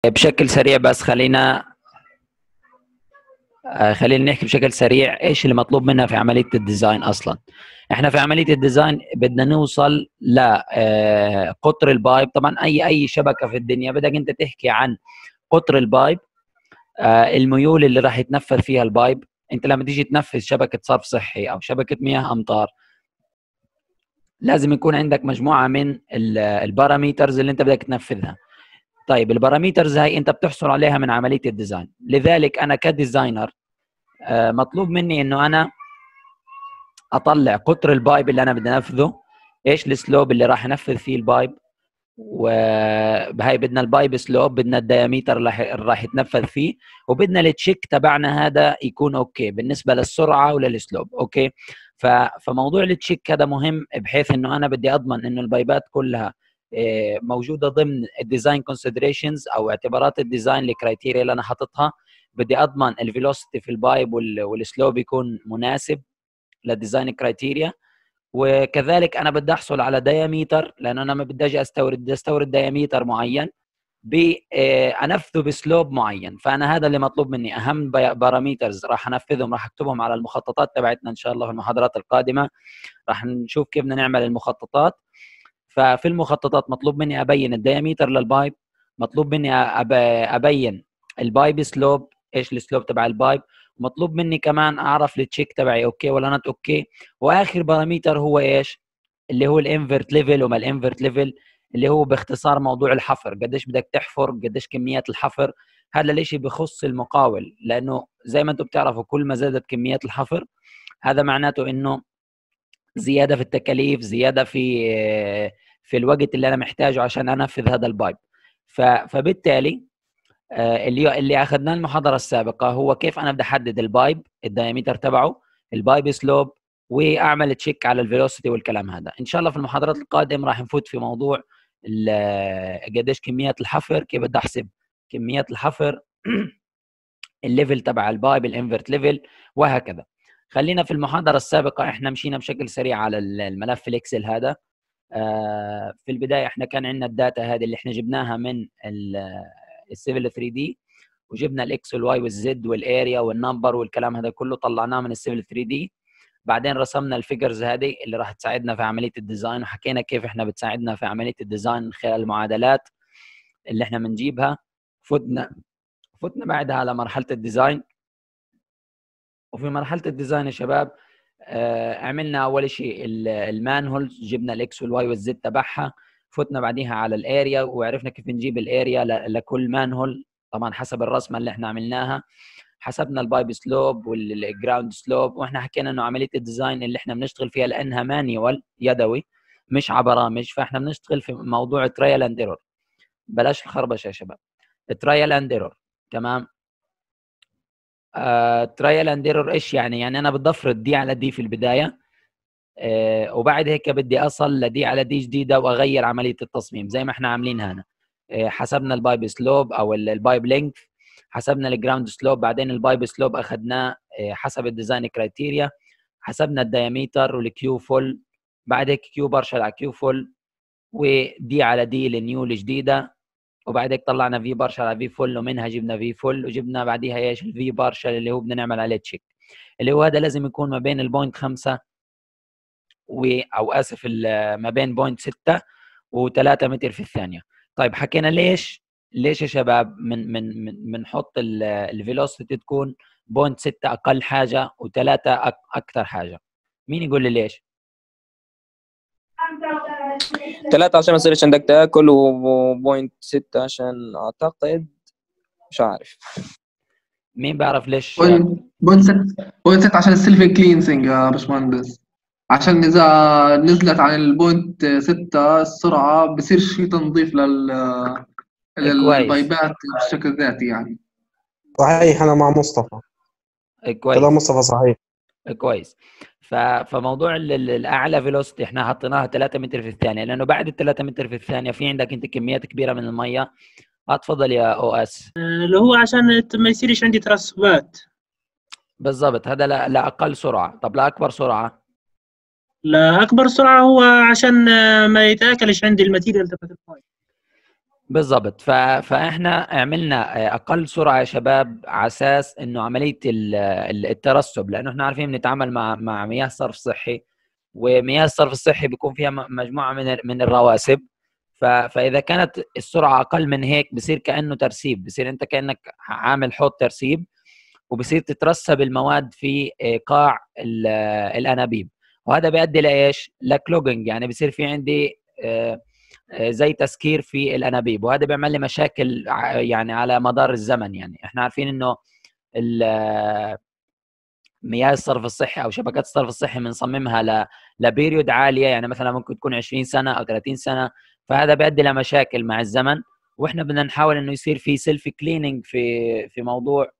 بشكل سريع بس خلينا نحكي بشكل سريع ايش اللي مطلوب منا في عمليه الديزاين اصلا. احنا في عمليه الديزاين بدنا نوصل لقطر البايب. طبعا اي شبكه في الدنيا بدك انت تحكي عن قطر البايب، الميول اللي راح يتنفذ فيها البايب. انت لما تيجي تنفذ شبكه صرف صحي او شبكه مياه امطار لازم يكون عندك مجموعه من الباراميترز اللي انت بدك تنفذها. طيب الباراميترز هاي انت بتحصل عليها من عمليه الديزاين. لذلك انا كديزاينر مطلوب مني انه انا اطلع قطر البايب اللي انا بدي انفذه، ايش السلوب اللي راح انفذ فيه البايب، وهي بدنا البايب سلوب، بدنا الدياميتر اللي راح يتنفذ فيه، وبدنا التشيك تبعنا هذا يكون اوكي بالنسبه للسرعه وللسلوب. اوكي، فموضوع التشيك هذا مهم بحيث انه انا بدي اضمن انه البايبات كلها موجوده ضمن الديزاين كونسيدريشنز او اعتبارات الديزاين الكرايتيريا اللي انا حاططها. بدي اضمن الفيلوسيتي في البايب والسلوب يكون مناسب للديزاين كرايتيريا. وكذلك انا بدي احصل على دياميتر، لانه انا ما بدي اجي استورد دياميتر معين انفذه بسلوب معين. فانا هذا اللي مطلوب مني. اهم باراميترز راح انفذهم، راح اكتبهم على المخططات تبعتنا ان شاء الله في المحاضرات القادمه. راح نشوف كيف بدنا نعمل المخططات. ففي المخططات مطلوب مني ابين الدياميتر للبايب، مطلوب مني ابين البايب سلوب، ايش السلوب تبع البايب، مطلوب مني كمان اعرف التشيك تبعي اوكي ولا نوت اوكي. واخر باراميتر هو ايش؟ اللي هو الانفرت ليفل. وما الانفرت ليفل اللي هو باختصار موضوع الحفر، قديش بدك تحفر، قديش كميات الحفر. هذا الشيء بخص المقاول، لانه زي ما انتم بتعرفوا كل ما زادت كميات الحفر هذا معناته انه زياده في التكاليف، زياده في الوقت اللي انا محتاجه عشان انفذ هذا البايب. فبالتالي اللي اخذناه المحاضره السابقه هو كيف انا بدي احدد البايب الدايمتر تبعه، البايب سلوب، واعمل تشيك على الفيلوسيتي والكلام هذا. ان شاء الله في المحاضرات القادمه راح نفوت في موضوع قديش كميات الحفر، كيف بدي احسب كميات الحفر الليفل تبع البايب، الانفرت ليفل، وهكذا. خلينا في المحاضره السابقه احنا مشينا بشكل سريع على الملف الاكسل هذا. في البدايه احنا كان عندنا الداتا هذه اللي احنا جبناها من السيفل 3 دي، وجبنا الاكس والواي والزد والاريا والنمبر والكلام هذا كله طلعناه من السيفل 3 دي. بعدين رسمنا الفيجرز هذه اللي راح تساعدنا في عمليه الديزاين، وحكينا كيف احنا بتساعدنا في عمليه الديزاين من خلال المعادلات اللي احنا بنجيبها. فتنا بعدها على مرحله الديزاين. وفي مرحله الديزاين يا شباب عملنا اول شيء المانهولز، جبنا الاكس والواي والزد تبعها. فتنا بعديها على الاريا وعرفنا كيف نجيب الاريا لكل مانهول، طبعا حسب الرسمه اللي احنا عملناها. حسبنا البايب سلوب والجراوند سلوب، واحنا حكينا انه عمليه الديزاين اللي احنا بنشتغل فيها لانها مانيوال يدوي مش على برامج، فاحنا بنشتغل في موضوع ترايل اند ايرور. بلاش الخربشه يا شباب، ترايل اند ايرور. تمام. ترايل اند ايرور ايش يعني؟ يعني انا بدي افرض دي على دي في البدايه، وبعد هيك بدي اصل لدي على دي جديده واغير عمليه التصميم زي ما احنا عاملين هنا. حسبنا البايب سلوب او البايب لينث، حسبنا الجراوند سلوب، بعدين البايب سلوب اخذناه حسب الديزاين كرايتيريا، حسبنا الدياميتر والكيو فول، بعد هيك كيو بارشل على كيو فول، ودي على دي النيو الجديده، وبعد هيك طلعنا في بارشل على في فول، ومنها جبنا في فول، وجبنا بعديها ايش؟ الفي بارشل اللي هو بدنا نعمل عليه تشيك، اللي هو هذا لازم يكون ما بين البوينت 5 او اسف ما بين بوينت 6 و3 متر في الثانيه. طيب حكينا ليش يا شباب بنحط الفيلوسيتي تكون بوينت 6 اقل حاجه و3 اكثر حاجه؟ مين يقول لي ليش؟ 3 عشان ما يصيرش عندك تاكل، وبوينت 6 عشان اعتقد مش عارف. مين بيعرف ليش؟ بوينت 6 عشان السيلف كلينسنج يا باشمهندس، عشان اذا نزلت عن البوينت 6 السرعه بصيرش في تنظيف للبايبات بشكل ذاتي يعني. صحيح، انا مع مصطفى. كويس، كلام مصطفى صحيح. كويس. فموضوع الاعلى فيلوسيتي احنا حطيناها 3 متر في الثانيه، لانه بعد ال 3 متر في الثانيه في عندك انت كميات كبيره من الميه. اتفضل يا او اس. اللي هو عشان ما يصيرش عندي ترسبات. بالضبط، هذا لاقل سرعه. طب لاكبر سرعه؟ لا، اكبر سرعه هو عشان ما يتاكلش عندي الماتيريال تبعت البايب. بالضبط. فاحنا عملنا اقل سرعه يا شباب على اساس انه عمليه الترسب، لانه احنا عارفين بنتعامل مع مياه صرف صحي، ومياه الصرف الصحي بيكون فيها مجموعه من الرواسب. فاذا كانت السرعه اقل من هيك بصير كانه ترسيب، بصير انت كانك عامل حوض ترسيب، وبصير تترسب المواد في قاع الانابيب، وهذا بيؤدي لايش؟ لكلوجنج، يعني بصير في عندي زي تسكير في الانابيب، وهذا بيعمل لي مشاكل يعني على مدار الزمن. يعني احنا عارفين انه مياه الصرف الصحي او شبكات الصرف الصحي بنصممها لبيريود عاليه، يعني مثلا ممكن تكون 20 سنه او 30 سنه، فهذا بيؤدي لمشاكل مع الزمن. واحنا بدنا نحاول انه يصير في سيلف كليننج في موضوع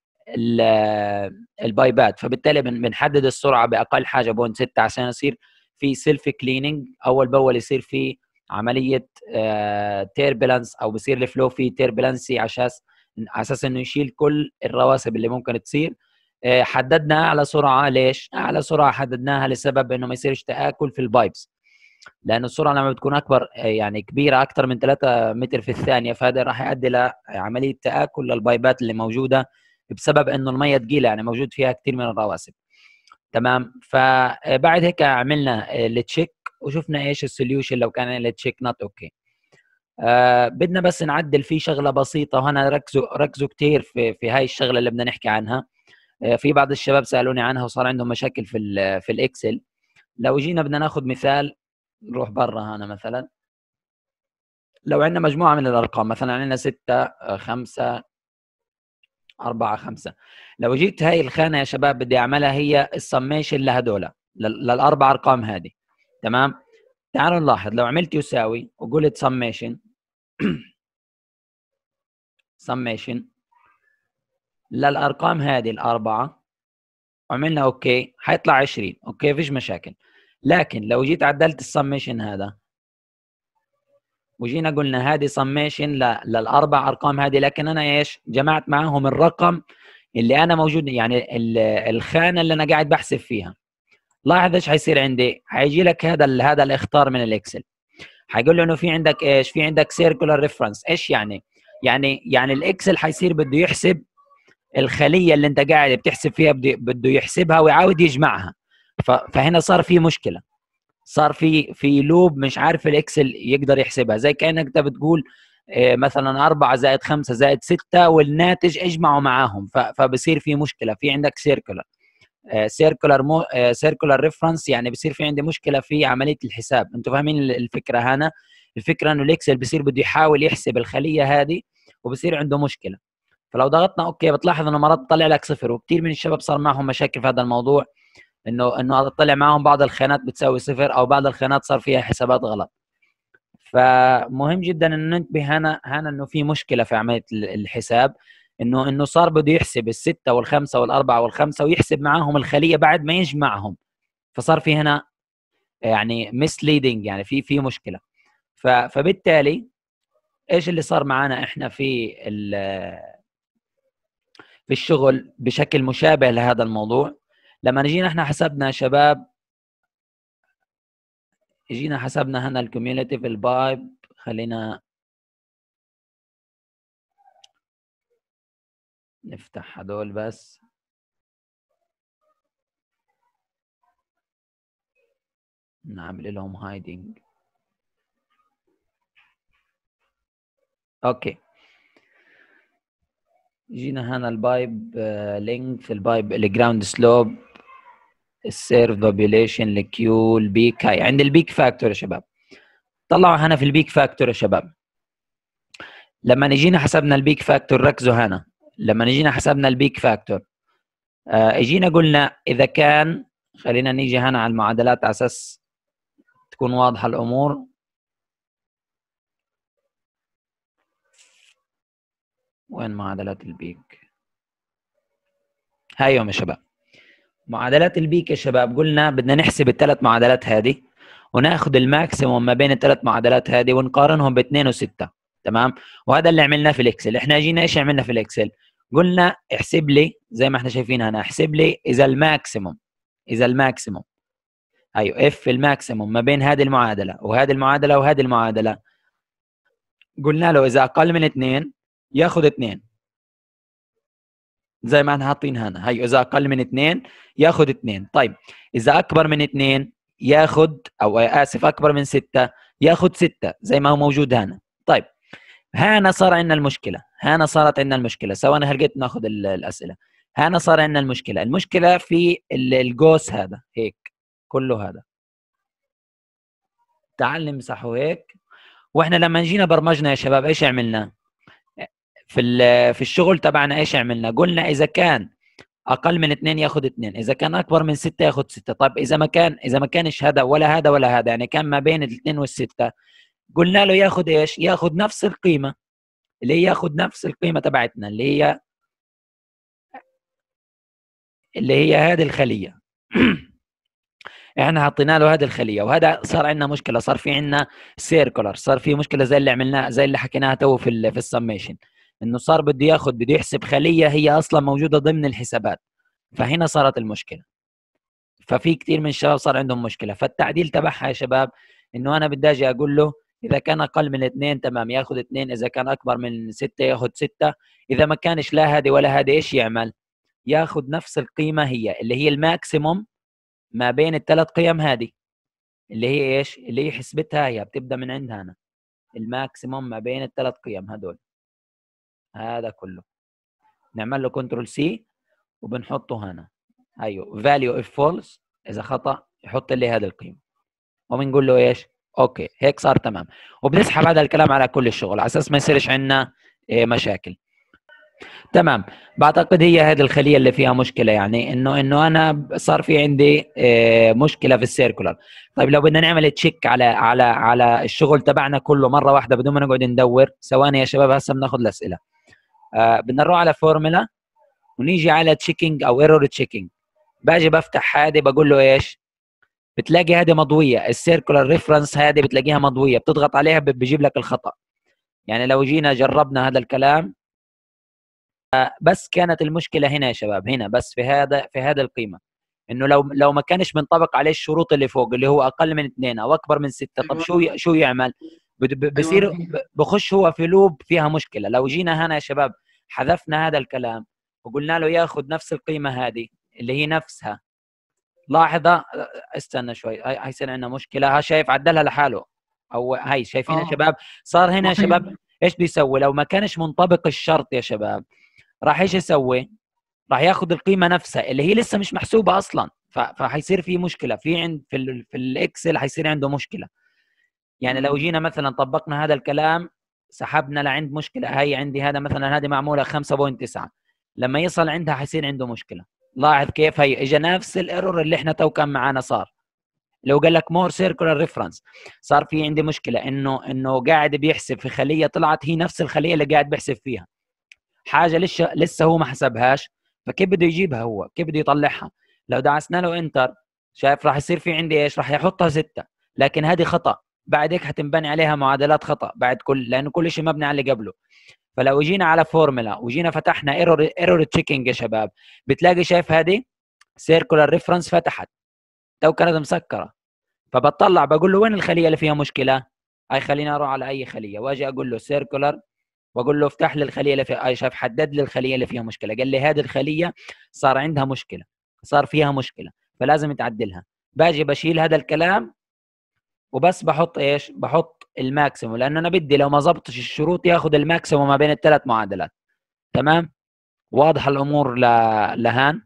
البايبات، فبالتالي بنحدد السرعه باقل حاجه 0.6 عشان يصير في سيلف كليننج اول باول، يصير في عمليه تيربلنس، او بصير الفلو في تيربلنسي على اساس انه يشيل كل الرواسب اللي ممكن تصير. حددنا اعلى سرعه، ليش اعلى سرعه حددناها؟ لسبب انه ما يصيرش تاكل في البايبس، لأن السرعة لما بتكون أكبر يعني كبيرة أكثر من 3 متر في الثانية، فهذا راح يؤدي لعملية تآكل للبايبات اللي موجودة بسبب إنه المية ثقيلة، يعني موجود فيها كثير من الرواسب. تمام. فبعد هيك عملنا التشيك وشفنا إيش السوليوشن لو كان التشيك نوت أوكي. بدنا بس نعدل فيه شغلة بسيطة، وهنا ركزوا كثير في هاي الشغلة اللي بدنا نحكي عنها. في بعض الشباب سألوني عنها وصار عندهم مشاكل في الإكسل. لو جينا بدنا ناخذ مثال، نروح برا هنا مثلا، لو عندنا مجموعة من الأرقام، مثلا عندنا 6 5 4 5، لو جيت هاي الخانة يا شباب بدي أعملها هي السميشن لهدول للأربع أرقام هذه. تمام. تعالوا نلاحظ، لو عملت يساوي وقلت سميشن سميشن للأرقام هذه الأربعة وعملنا أوكي، حيطلع 20. أوكي، فيش مشاكل. لكن لو جيت عدلت السميشن هذا وجينا قلنا هذه سميشن للاربع ارقام هذه، لكن انا ايش جمعت معهم الرقم اللي انا موجود، يعني الخانه اللي انا قاعد بحسب فيها. لاحظ ايش حيصير عندي، حيجي لك هذا الاختار من الاكسل، حيقول له انه في عندك ايش، في عندك سيركولار ريفرنس. ايش يعني الاكسل حيصير بده يحسب الخليه اللي انت قاعد بتحسب فيها، بده يحسبها ويعاود يجمعها. فهنا صار في مشكله، صار في لوب مش عارف الاكسل يقدر يحسبها، زي كانك انت بتقول مثلا 4 زائد 5 زائد 6 والناتج اجمعوا معاهم، فبصير في مشكله، في عندك سيركولار ريفرنس، يعني بصير في عندي مشكله في عمليه الحساب. انتم فاهمين الفكره هنا؟ الفكره انه الاكسل بصير بده يحاول يحسب الخليه هذه وبصير عنده مشكله. فلو ضغطنا اوكي بتلاحظ انه مرات طلع لك صفر، وكثير من الشباب صار معهم مشاكل في هذا الموضوع، انه طلع معهم بعض الخانات بتساوي صفر، او بعض الخانات صار فيها حسابات غلط. فمهم جدا ان ننتبه هنا انه في مشكله في عمليه الحساب، انه صار بده يحسب الستة والخمسة والأربعة والخمسة ويحسب معاهم الخليه بعد ما يجمعهم، فصار في هنا يعني misleading، يعني في مشكله. فبالتالي ايش اللي صار معنا احنا في الشغل بشكل مشابه لهذا الموضوع؟ لما جينا احنا حسبنا يا شباب، جينا حسبنا هنا الكوميونتي في البايب، خلينا نفتح هدول بس. نعمل لهم هايدنج. اوكي، جينا هنا البايب لينك في البايب الجراوند سلوب السيرف بوبيوليشن الكيو البيك. هاي عند البيك فاكتور يا شباب. طلعوا هنا في البيك فاكتور يا شباب، لما نجينا حسبنا البيك فاكتور، ركزوا هنا، لما نجينا حسبنا البيك فاكتور اجينا قلنا اذا كان، خلينا نيجي هنا على المعادلات على اساس تكون واضحه الامور. وين معادلات البيك؟ هايهم يا شباب معادلات البيك يا شباب. قلنا بدنا نحسب الثلاث معادلات هذه وناخذ الماكسيموم ما بين الثلاث معادلات هذه ونقارنهم ب2 و6. تمام. وهذا اللي عملناه في الاكسل. احنا جينا ايش عملنا في الاكسل؟ قلنا احسب لي زي ما احنا شايفين هنا، احسب لي اذا الماكسيموم ايوه اف الماكسيموم ما بين هذه المعادله وهذه المعادله وهذه المعادله قلنا له اذا اقل من 2 ياخذ 2 زي ما احنا حاطين هنا. هي اذا اقل من 2 ياخذ 2. طيب اذا اكبر من 2 ياخذ، او اسف اكبر من 6 ياخذ 6 زي ما هو موجود هنا. طيب هنا صار عندنا المشكله، هنا صارت عندنا المشكله. ثواني هلقيت ناخذ الاسئله. هنا صار عندنا المشكله. المشكله في الجوس هذا هيك كله هذا. تعال نمسحه هيك. واحنا لما جينا برمجنا يا شباب ايش عملنا في الشغل تبعنا؟ ايش عملنا؟ قلنا اذا كان اقل من 2 ياخذ 2، اذا كان اكبر من 6 ياخذ 6. طيب اذا ما كانش هذا ولا هذا ولا هذا، يعني كان ما بين ال2 وال6، قلنا له ياخذ ايش؟ ياخذ نفس القيمه، اللي هي ياخذ نفس القيمه تبعتنا اللي هي هذه الخليه. احنا حطينا له هذه الخليه، وهذا صار عندنا مشكله، صار في عندنا سيركولر، صار في مشكله زي اللي عملناها، زي اللي حكيناها تو في السميشن، انه صار بده يحسب خليه هي اصلا موجوده ضمن الحسابات. فهنا صارت المشكله. ففي كثير من الشباب صار عندهم مشكله. فالتعديل تبعها يا شباب انه انا بدي اجي اقول له اذا كان اقل من 2 تمام ياخذ 2، اذا كان اكبر من 6 ياخذ 6، اذا ما كانش لا هذه ولا هذه ايش يعمل؟ ياخذ نفس القيمه هي اللي هي الماكسيموم ما بين الثلاث قيم هذه، اللي هي ايش؟ اللي هي حسبتها هي بتبدا من عندها هنا، الماكسيموم ما بين الثلاث قيم هذول. هذا كله نعمل له كنترول سي وبنحطه هنا. ايوه فاليو اف فولس، اذا خطا يحط لي هذه القيمه، وبنقول له ايش؟ اوكي هيك صار تمام. وبنسحب هذا الكلام على كل الشغل على اساس ما يصيرش عندنا مشاكل. تمام. بعتقد هي هذه الخليه اللي فيها مشكله، يعني انه انا صار في عندي مشكله في السيركولر. طيب لو بدنا نعمل تشيك على الشغل تبعنا كله مره واحده بدون ما نقعد ندور. ثواني يا شباب هسه بناخذ الاسئله. بدنا نروح على فورمولا ونيجي على تشيكينج او ايرور تشيكينج. باجي بفتح هذه بقول له ايش؟ بتلاقي هذه مضويه، السيركولر ريفرنس هذه بتلاقيها مضويه، بتضغط عليها بيجيب لك الخطا. يعني لو جينا جربنا هذا الكلام، بس كانت المشكله هنا يا شباب، هنا بس في هذا القيمه، انه لو ما كانش منطبق عليه الشروط اللي فوق اللي هو اقل من 2 او اكبر من 6. طب شو يعمل؟ بصير بخش هو في لوب فيها مشكله. لو جينا هنا يا شباب حذفنا هذا الكلام وقلنا له ياخذ نفس القيمه هذه اللي هي نفسها، لاحظه استنى شوي، هيصير عندنا مشكله. ها شايف عدلها لحاله، او هي شايفين يا شباب؟ صار هنا يا شباب ايش بده يسوي؟ لو ما كانش منطبق الشرط يا شباب راح ايش يسوي؟ راح ياخذ القيمه نفسها اللي هي لسه مش محسوبه اصلا. فحيصير في مشكله في الاكسل، حيصير عنده مشكله. يعني لو جينا مثلا طبقنا هذا الكلام سحبنا لعند مشكله، هي عندي هذا مثلا هذه معموله 5.9، لما يصل عندها حيصير عنده مشكله. لاحظ كيف هي اجى نفس الايرور اللي احنا تو كان معانا صار. لو قال لك مور سيركولار ريفرنس صار في عندي مشكله انه قاعد بيحسب في خليه طلعت هي نفس الخليه اللي قاعد بيحسب فيها، حاجه لسه هو ما حسبهاش. فكيف بده يجيبها هو؟ كيف بده يطلعها؟ لو دعسنا له انتر شايف راح يصير في عندي ايش؟ راح يحطها 6، لكن هذه خطا. بعد هيك حتنبني عليها معادلات خطا بعد لانه كل شيء مبني على اللي قبله. فلو جينا على فورمولا وجينا فتحنا ايرور تشيكينج يا شباب بتلاقي شايف هذه سيركولار ريفرنس فتحت تو كانت مسكره. فبطلع بقول له وين الخليه اللي فيها مشكله؟ هاي خلينا اروح على اي خليه واجي اقول له سيركولار واقول له افتح لي الخليه اللي فيها، شايف حدد لي الخليه اللي فيها مشكله. قال لي هذه الخليه صار عندها مشكله، صار فيها مشكله فلازم تعدلها. باجي بشيل هذا الكلام وبس بحط ايش؟ بحط الماكسيموم، لانه انا بدي لو ما ظبطش الشروط ياخذ الماكسيموم ما بين الثلاث معادلات. تمام؟ واضحه الامور لهان؟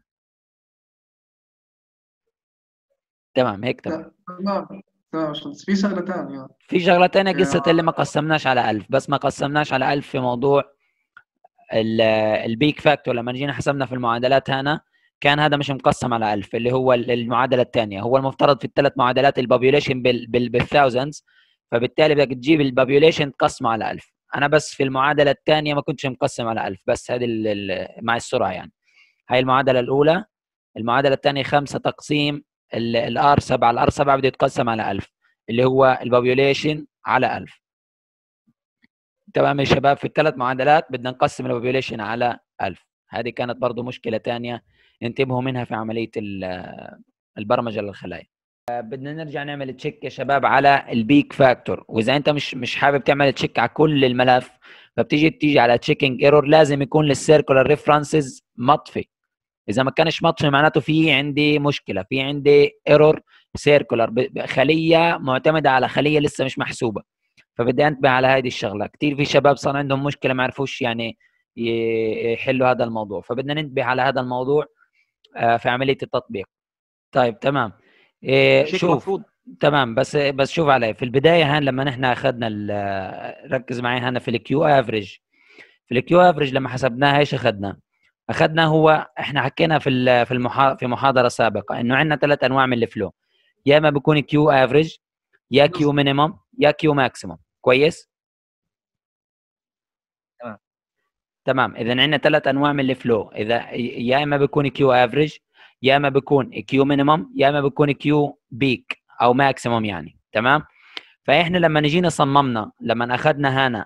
تمام هيك تمام. تمام بس في شغله ثانيه. في شغله ثانيه قصه اللي ما قسمناش على 1000، بس ما قسمناش على 1000 في موضوع البيك فاكتور. لما جينا حسبنا في المعادلات هنا كان هذا مش مقسم على 1000 اللي هو المعادله الثانيه. هو المفترض في الثلاث معادلات البوبيوليشن بالثاوزندز، فبالتالي بدك تجيب البوبيوليشن تقسمه على 1000. انا بس في المعادله الثانيه ما كنتش مقسم على 1000، بس هذه مع السرعه يعني. هاي المعادله الاولى. المعادله الثانيه 5 تقسيم الار 7، الار 7 بده يتقسم على 1000 اللي هو البوبيوليشن على 1000. تمام يا شباب؟ في الثلاث معادلات بدنا نقسم البوبيوليشن على 1000. هذه كانت برضو مشكلة ثانية انتبهوا منها في عملية البرمجة للخلايا. بدنا نرجع نعمل تشيك يا شباب على البيك فاكتور، واذا انت مش حابب تعمل تشيك على كل الملف فبتيجي على تشيكينج ايرور، لازم يكون للسيركولار ريفرنسز مطفي. اذا ما كانش مطفي معناته في عندي مشكله، في عندي ايرور سيركولار، خليه معتمده على خليه لسه مش محسوبه. فبدي انتبه على هذه الشغله. كثير في شباب صار عندهم مشكله ما عرفوش يعني يحلوا هذا الموضوع، فبدنا ننتبه على هذا الموضوع في عمليه التطبيق. طيب تمام. شوف المفروض تمام، بس شوف علي في البدايه هان لما نحن اخذنا ركز معي هنا في الكيو افريج. في الكيو افريج لما حسبناها ايش اخذنا هو احنا حكينا في محاضره سابقه انه عندنا 3 انواع من الفلو، يا اما بيكون كيو افريج، يا كيو مينيمم، يا كيو ماكسيمم. كويس تمام. اذا عندنا 3 انواع من الفلو، اذا يا اما بيكون كيو افريج، يا اما بيكون كيو مينيمم، يا اما بيكون كيو بيك او ماكسيمم يعني. تمام. فاحنا لما نجينا صممنا، لما اخذنا هنا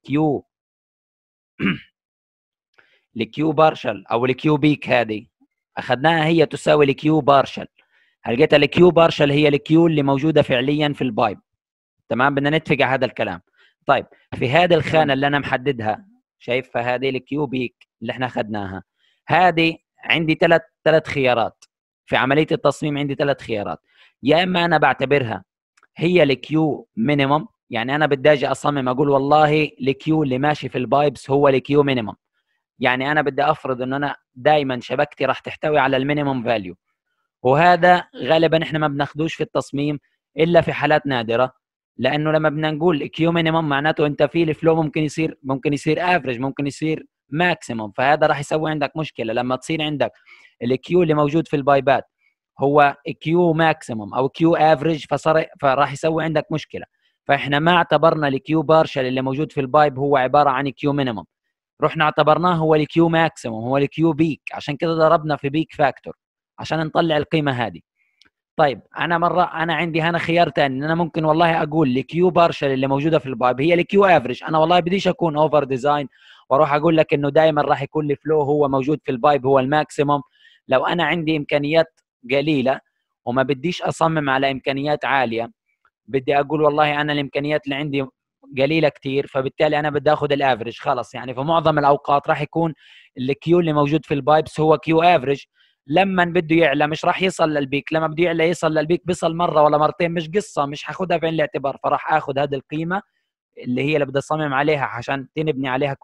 الكيو بارشل او الكيو بيك، هذه اخذناها هي تساوي الكيو بارشل. لقيت الكيو بارشل هي الكيو اللي موجوده فعليا في البايب. تمام. بدنا نتفق على هذا الكلام. طيب في هذه الخانه اللي انا محددها، شايف هذه الكيو بيك اللي احنا اخذناها، هذه عندي ثلاث خيارات في عمليه التصميم. عندي 3 خيارات. يا اما انا بعتبرها هي الكيو مينيمم، يعني انا بدي اجي اصمم اقول والله الكيو اللي ماشي في البايبس هو الكيو مينيمم، يعني انا بدي افرض انه انا دائما شبكتي راح تحتوي على المينيمم فاليو. وهذا غالبا احنا ما بناخدوش في التصميم الا في حالات نادره، لانه لما بدنا نقول كيو مينيمم معناته انت في الفلو ممكن يصير افريج، ممكن يصير ماكسيمم، فهذا راح يسوي عندك مشكله. لما تصير عندك الكيو اللي موجود في البايبات هو كيو ماكسيمم او كيو افريج فراح يسوي عندك مشكله. فاحنا ما اعتبرنا الكيو بارشل اللي موجود في البايب هو عباره عن كيو مينيمم، رحنا اعتبرناه هو الكيو ماكسيمم، هو الكيو بيك. عشان كده ضربنا في بيك فاكتور عشان نطلع القيمه هذه. طيب انا عندي هنا خيار ثاني، ان انا ممكن والله اقول الكيو بارشل اللي موجوده في البايب هي الكيو افريج. انا والله بديش اكون اوفر ديزاين واروح اقول لك انه دائما راح يكون الفلو هو موجود في البايب هو الماكسيمم. لو انا عندي امكانيات قليله وما بديش اصمم على امكانيات عاليه، بدي اقول والله انا الامكانيات اللي عندي قليله كثير، فبالتالي انا بدي اخذ الافريج خلص. يعني في معظم الاوقات راح يكون الكيو اللي موجود في البايبس هو كيو افريج. لما بده يعلى مش راح يصل للبيك، لما بده يعلى يصل للبيك بيصل مره ولا مرتين، مش قصه، مش هاخذها بعين الاعتبار. فراح اخذ هذه القيمه اللي هي اللي بدي اصمم عليها عشان تنبني عليها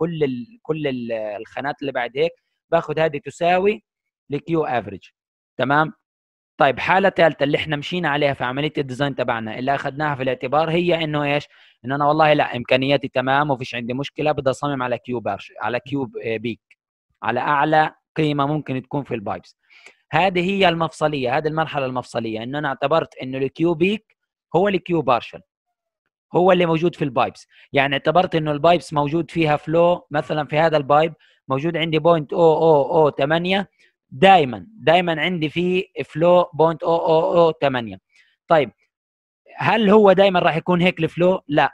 كل الخانات اللي بعد هيك، باخذ هذه تساوي الكيو افريج. تمام. طيب حاله ثالثه اللي احنا مشينا عليها في عمليه الديزاين تبعنا اللي اخذناها في الاعتبار هي انه ايش؟ انه انا والله لا امكانياتي تمام وفيش عندي مشكله، بدي اصمم على كيو بارش، على كيو بيك، على اعلى قيمه ممكن تكون في البايبس. هذه هي المفصليه، هذه المرحله المفصليه، انه انا اعتبرت انه الكيو بيك هو الكيو بارشل، هو اللي موجود في البايبس. يعني اعتبرت انه البايبس موجود فيها فلو، مثلا في هذا البايب موجود عندي 0.0008، دائما عندي فيه فلو 0.0008. طيب هل هو دائما راح يكون هيك الفلو؟ لا.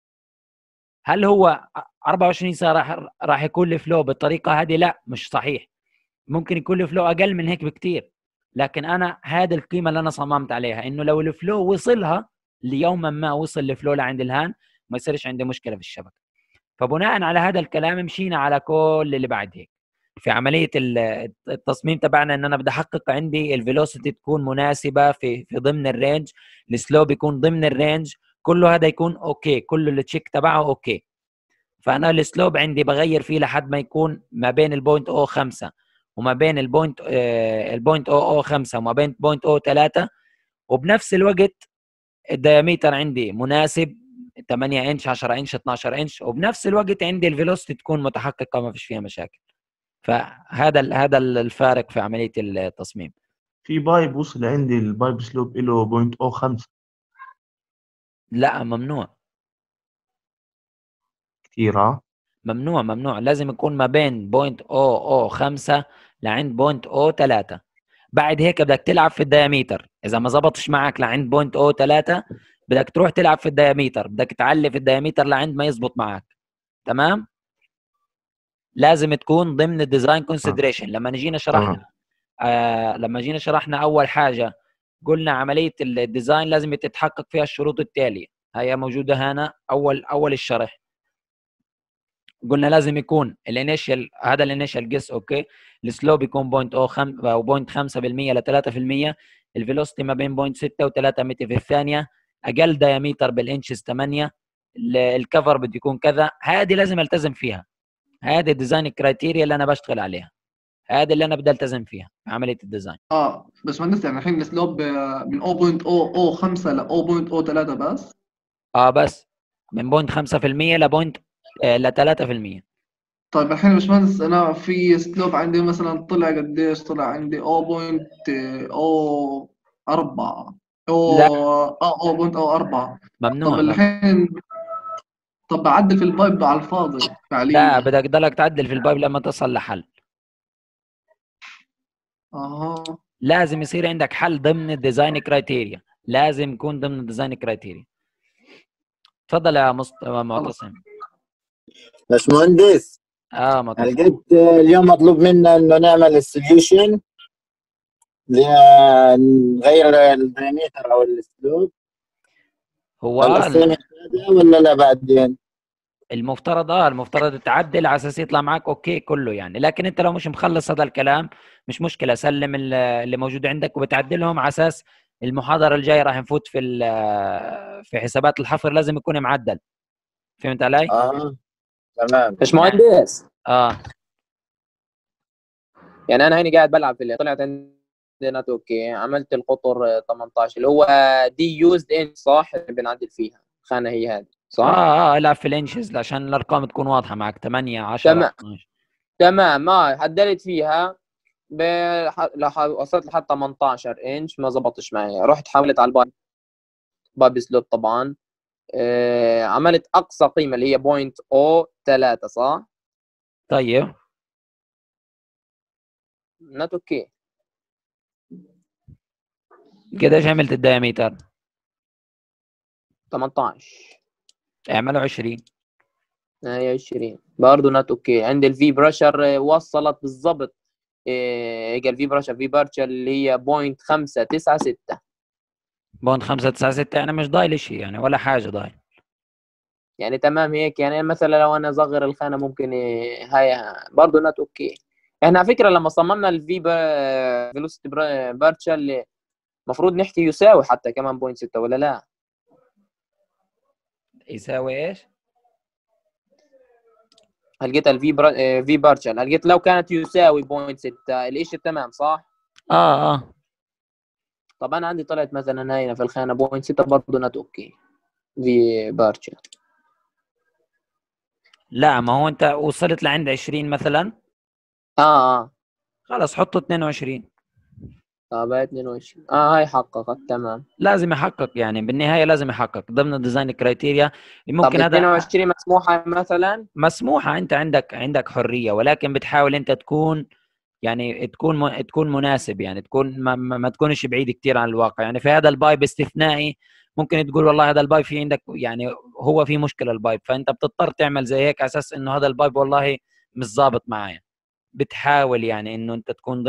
هل هو 24 ساعه راح يكون الفلو بالطريقه هذه؟ لا، مش صحيح. ممكن يكون الفلو اقل من هيك بكثير. لكن انا هذه القيمه اللي انا صممت عليها، انه لو الفلو وصلها ليوما ما وصل الفلو لعند الهان ما يصيرش عندي مشكله في الشبكه. فبناء على هذا الكلام مشينا على كل اللي بعد هيك في عمليه التصميم تبعنا، ان انا بدي احقق عندي الفيلوسيتي تكون مناسبه في ضمن الرينج، السلوب يكون ضمن الرينج، كله هذا يكون اوكي، كله التشيك تبعه اوكي. فانا السلوب عندي بغير فيه لحد ما يكون ما بين البوينت او 5 وما بين البوينت او 5 وما بين بوينت او 3، وبنفس الوقت الدياميتر عندي مناسب 8 انش 10 انش 12 انش، وبنفس الوقت عندي الفيلوسيتي تكون متحققه ما فيش فيها مشاكل. فهذا الفارق في عمليه التصميم. في بايب وصل عندي البايب سلوب له 0.05. لا ممنوع، كثير ها؟ ممنوع لازم يكون ما بين 0.005 لعند 0.03. بعد هيك بدك تلعب في الدياميتر، اذا ما زبطش معك لعند 0.03 بدك تروح تلعب في الدياميتر، بدك تعلي في الدياميتر لعند ما يزبط معك. تمام. لازم تكون ضمن الديزاين كونسيدريشن. لما جينا شرحنا اول حاجه قلنا عمليه الديزاين لازم تتحقق فيها الشروط التاليه، هي موجوده هنا اول الشرح. قلنا لازم يكون الانيشال، هذا الانيشال جيس اوكي، السلوب يكون 0.05 او 0.5% ل 3%، الفيلوسيتي ما بين 0.6 و3 متر في الثانيه، اقل دايمتر بالانشز 8، الكفر بده يكون كذا. هذه لازم التزم فيها، هذه الديزاين كرايتيريا اللي انا بشتغل عليها، هذا اللي انا بدي التزم فيها في عمليه الديزاين. بس مهندس يعني الحين السلوب من 0.005 ل 0.03 بس. بس من 0.5% ل 3%. طيب الحين يا باشمهندس انا في سلوب عندي مثلا طلع قديش؟ طلع عندي 0.04 لا او 0.04. طب ممنوع الحين طب بعدل في البايب على الفاضي لا، فعليا. بدك ضلك تعدل في البايب لما تصل لحل. اها لازم يصير عندك حل ضمن الديزاين كرايتيريا، لازم يكون ضمن الديزاين كرايتيريا. تفضل يا خلاص. معتصم. باشمهندس، معتصم. لقيت اليوم مطلوب منا انه نعمل السوليوشن، نغير الدايمتر او الاسلوب. هو هل السنة هذا ولا لا بعدين؟ المفترض تعدل على اساس يطلع معك اوكي كله يعني، لكن انت لو مش مخلص هذا الكلام مش مشكله، سلم اللي موجود عندك وبتعدلهم على اساس المحاضره الجايه راح نفوت في حسابات الحفر لازم يكون معدل. فهمت علي؟ تمام. باشمهندس، اه يعني انا هنا قاعد بلعب في اللي طلعت عندي نت اوكي، عملت القطر 18 اللي هو دي يوزد ان، صح؟ اللي بنعدل فيها الخانه هي هذه، صح؟ العب في الانشز عشان الارقام تكون واضحه معك، 8 10 تمام 12. تمام. ما عدلت فيها وصلت لحد 18 انش، ما زبطش معي، رحت حاولت على الباب سلوب طبعا. عملت اقصى قيمه اللي هي 0.03 صح؟ طيب نت اوكي. قديش عملت الدايمتر؟ 18. اعمله 20. هي 20 برضه نت اوكي. عندي الفي بريشر وصلت بالضبط، اجى الفي بريشر في بارشل اللي هي 0.596. 0.596 يعني مش ضايل شيء يعني ولا حاجه ضايل. يعني تمام هيك. يعني مثلا لو انا اصغر الخانه ممكن هاي برضه نت اوكي. احنا على فكره لما صممنا الفي فيلوسيتي بارشل المفروض نحكي يساوي حتى كمان 0.6 ولا لا؟ يساوي ايش؟ لقيت في بارشل، لقيت لو كانت يساوي 0.6 الاشي تمام صح؟ اه طب انا عندي طلعت مثلا هنا في الخانه 0.6 برضه نت اوكي في بارشل. لا، ما هو انت وصلت لعند 20 مثلا، اه خلاص حطه 22. بقى 22. هاي حققت تمام. لازم يحقق يعني بالنهايه، لازم يحقق ضمن الديزاين كرايتيريا. طب ممكن هذا 22 مسموحه مثلا؟ مسموحه، انت عندك حريه، ولكن بتحاول انت تكون يعني تكون مناسب، يعني تكون ما تكونش بعيد كتير عن الواقع. يعني في هذا البايب استثنائي ممكن تقول والله هذا البايب في عندك يعني هو في مشكله البايب، فانت بتضطر تعمل زي هيك على اساس انه هذا البايب والله مش ظابط معايا. بتحاول يعني انه انت تكون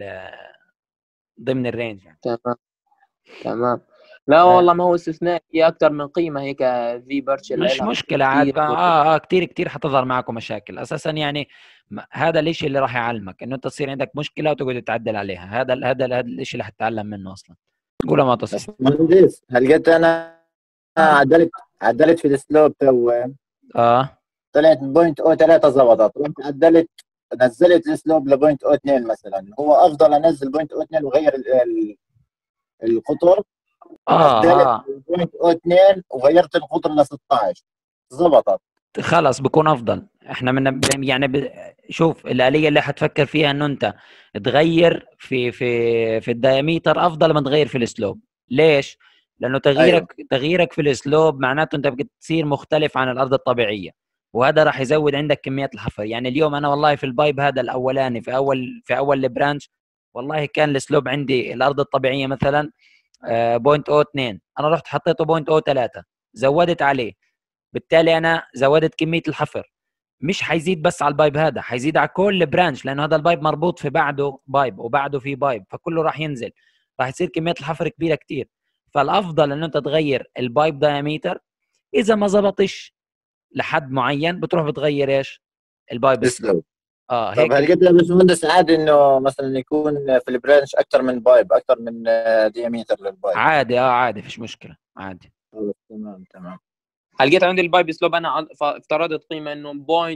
ضمن الرينج يعني. تمام تمام. لا والله ما هو استثناء، هي اكثر من قيمه هيك. في بارشل مش لها مشكلة عاد كثير. كتير حتظهر معكم مشاكل اساسا يعني. هذا الاشي اللي راح يعلمك انه انت تصير عندك مشكلة وتقعد تعدل عليها، هذا الاشي اللي حتتعلم منه اصلا. قول ما تصل. باشمهندس، هل لقيت انا عدلت في السلوب تو طلعت 0.03 ظبطت، رحت نزلت السلوب ل 0.02 مثلا، هو افضل انزل 0.02 وغير القطر. نزلت 0.02 وغيرت القطر ل 16 ظبطت. خلاص بكون افضل. احنا يعني شوف الآلية اللي حتفكر فيها انه انت تغير في الدايمتر افضل من تغير في الاسلوب. ليش؟ لانه تغييرك في الاسلوب معناته انت بتصير مختلف عن الارض الطبيعية، وهذا راح يزود عندك كميات الحفر. يعني اليوم انا والله في البايب هذا الاولاني في اول البرانش والله كان الاسلوب عندي الارض الطبيعية مثلا 0.02، انا رحت حطيته 0.03 زودت عليه، بالتالي انا زودت كميه الحفر. مش حيزيد بس على البايب هذا، حيزيد على كل برانش، لانه هذا البايب مربوط في بعده بايب وبعده في بايب، فكله راح ينزل. راح تصير كميه الحفر كبيره كتير. فالافضل انه انت تغير البايب دايمتر. اذا ما زبطش لحد معين بتروح بتغير ايش؟ البايب سلوب. طب هل قد يا باشمهندس عادي انه مثلا يكون في البرانش اكثر من بايب، اكثر من دياميتر للبايب؟ عادي عادي فيش مشكله عادي. تمام. لقيت عندي البايب سلوب انا افترضت قيمه انه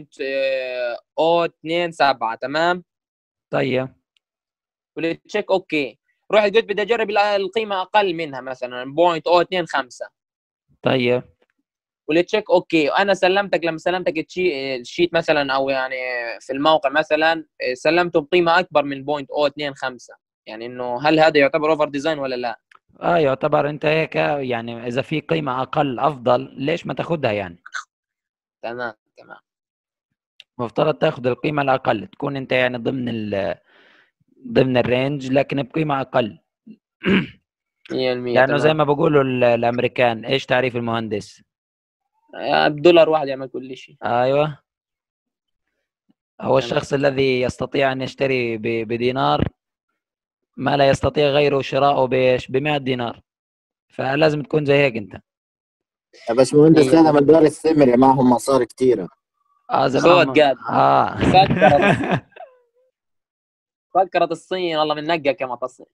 0.027 تمام. طيب قلت تشيك اوكي، رحت قلت بدي اجرب القيمه اقل منها مثلا 0.025. طيب قلت تشيك اوكي، انا سلمتك لما سلمتك الشيت مثلا او يعني في الموقع مثلا سلمته بقيمه اكبر من 0.025، يعني انه هل هذا يعتبر اوفر ديزاين ولا لا؟ يعتبر انت هيك يعني اذا في قيمه اقل افضل ليش ما تاخذها يعني. تمام. مفترض تاخذ القيمه الاقل، تكون انت يعني ضمن الرينج لكن بقيمه اقل. 100% لانه زي تمام. ما بيقولوا الامريكان، ايش تعريف المهندس؟ بدولار واحد يعمل كل شيء. ايوه، هو تمام. الشخص الذي يستطيع ان يشتري بدينار ما لا يستطيع غيره شراؤه بايش؟ ب100 دينار. فلازم تكون زي هيك انت. يا باشمهندس هذا مدارس السمري معهم مصاري كثيرة. زمان خود قاعد. فكرت الصين والله من نقة كما تصل.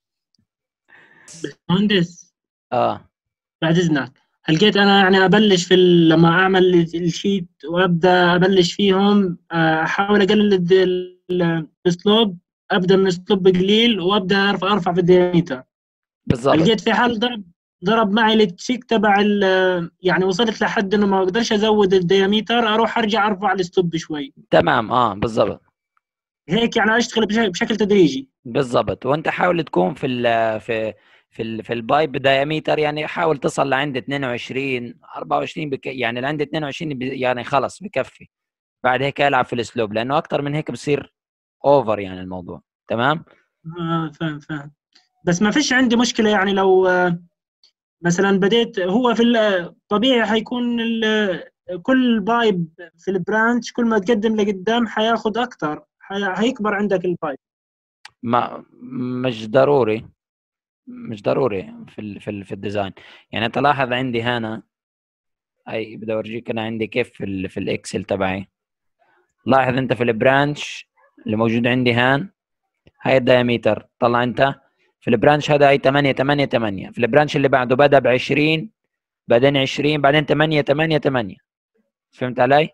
مهندس بعد اذنك، لقيت انا يعني ابلش لما اعمل الشيت وابدا ابلش فيهم، احاول اقلل الاسلوب، ابدا من اسلوب قليل وابدا ارفع في الدياميتر. بالضبط. لقيت في حال ضرب معي التشيك تبع يعني وصلت لحد انه ما اقدرش ازود الدياميتر، اروح ارجع ارفع الاسلوب شوي. تمام بالضبط. هيك يعني اشتغل بشكل تدريجي. بالضبط. وانت حاول تكون في البايب دايمتر، يعني حاول تصل لعند 22 24 يعني لعند 22 يعني خلص بكفي. بعد هيك العب في الاسلوب، لانه اكثر من هيك بصير اوفر يعني الموضوع. تمام. فاهم. بس ما فيش عندي مشكله، يعني لو مثلا بديت هو في الطبيعي حيكون كل بايب في البرانش كل ما تقدم لقدام حياخد اكثر، حيكبر عندك البايب. مش ضروري في الديزاين. يعني انت لاحظ عندي هنا، بدي اورجيك انا عندي كيف في الاكسل تبعي. لاحظ انت في البرانش اللي موجود عندي هاي الدايمتر، طلع انت في البرانش هذا هاي 8 8 8. في البرانش اللي بعده بدا ب20 بعدين 20 بعدين 8 8 8. فهمت علي؟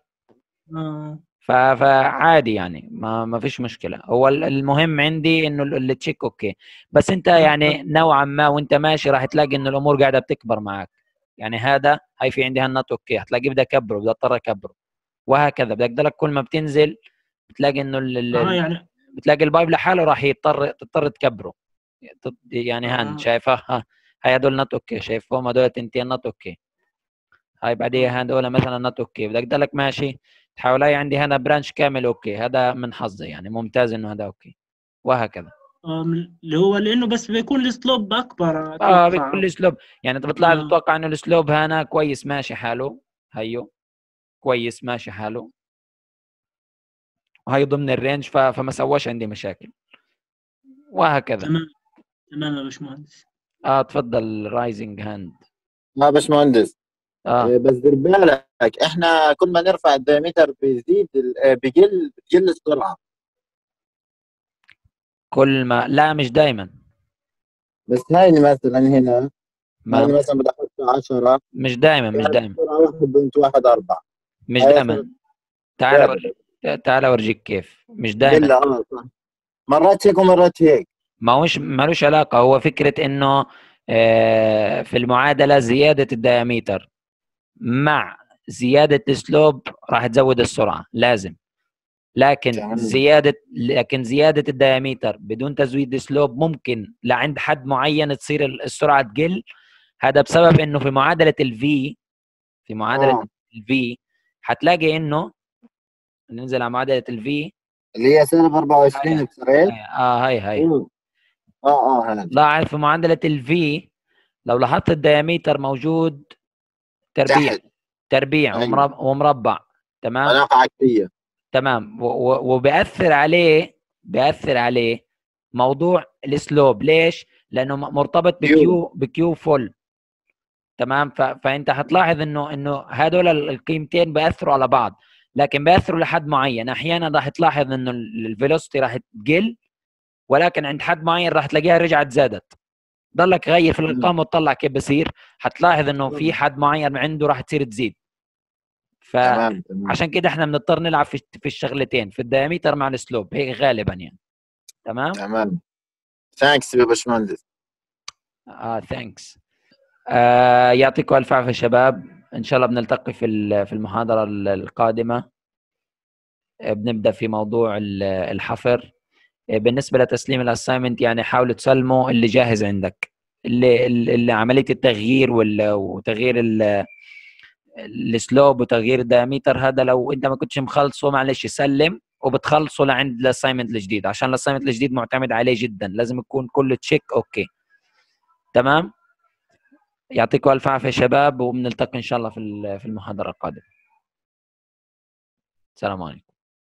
فعادي يعني ما فيش مشكله. هو المهم عندي انه التشيك اوكي. بس انت يعني نوعا ما وانت ماشي راح تلاقي انه الامور قاعده بتكبر معك. يعني هاي في عندي هالنت اوكي، هتلاقيه بدا اكبره، بدا اضطر اكبره، وهكذا. بدك ضلك كل ما بتنزل بتلاقي انه يعني بتلاقي البايب لحاله راح تضطر تكبره. يعني شايفها هاي هدول نت اوكي، شايفهم هدول تنتين نت اوكي. هاي بعديها هدول مثلا نت اوكي، بدك ضلك ماشي تحاول. هاي عندي هنا برانش كامل اوكي، هذا من حظي يعني ممتاز انه هذا اوكي، وهكذا. اللي هو لانه بس بيكون السلوب اكبر بكل اسلوب. يعني انت بتطلع تتوقع انه الاسلوب هنا كويس ماشي حاله، هيو كويس ماشي حاله، وهي ضمن الرينج، فما سواش عندي مشاكل، وهكذا. تمام يا باشمهندس. تفضل رايزنج هاند. ما باشمهندس بس دير بالك احنا كل ما نرفع الدايمتر بيزيد بتقل السرعه. كل ما لا مش دائما. بس هاي مثلا هنا هاي مثلا بدي احط 10 مش دائما 1.14 مش دائما. تعال اورجيك كيف مش دائما. مرات هيك ومرات هيك. مالوش علاقه. هو فكره انه في المعادله زياده الديامتر مع زياده السلوب راح تزود السرعه لازم. لكن زياده الديامتر بدون تزويد السلوب ممكن لعند حد معين تصير السرعه تقل. هذا بسبب انه في معادله الفي حتلاقي انه ننزل على معادله الفي اللي هي سالب 24 اكسريت. هاي لاحظ في معادله الفي لو لاحظت الديامتر موجود تربيع ومربع. تمام. علاقه عكسيه. تمام. وبيأثر عليه موضوع السلوب. ليش؟ لانه مرتبط بكيو فول. تمام. فانت هتلاحظ انه هدول القيمتين بياثروا على بعض، لكن بياثروا لحد معين. احيانا راح تلاحظ انه الفيلوسيتي راح تقل، ولكن عند حد معين راح تلاقيها رجعت زادت. ضلك غير في الارقام وتطلع كيف بصير، هتلاحظ انه في حد معين عنده راح تصير تزيد. فعشان كده احنا بنضطر نلعب في الشغلتين، في الدايمتر مع السلوب هيك غالبا يعني. تمام. ثانكس يا باشمهندس. ثانكس. يعطيكم الف عافيه شباب، ان شاء الله بنلتقي في المحاضره القادمه. بنبدا في موضوع الحفر. بالنسبه لتسليم الاساينمنت يعني حاولوا تسلموا اللي جاهز عندك، اللي عمليه التغيير وتغيير السلوب وتغيير الدايمتر. هذا لو انت ما كنتش مخلصه معلش سلم، وبتخلصه لعند الاساينمنت الجديد، عشان الاساينمنت الجديد معتمد عليه جدا، لازم يكون كله تشيك اوكي. تمام. يعطيكم الف عافيه شباب، وبنلتقي ان شاء الله في المحاضره القادمه. السلام عليكم.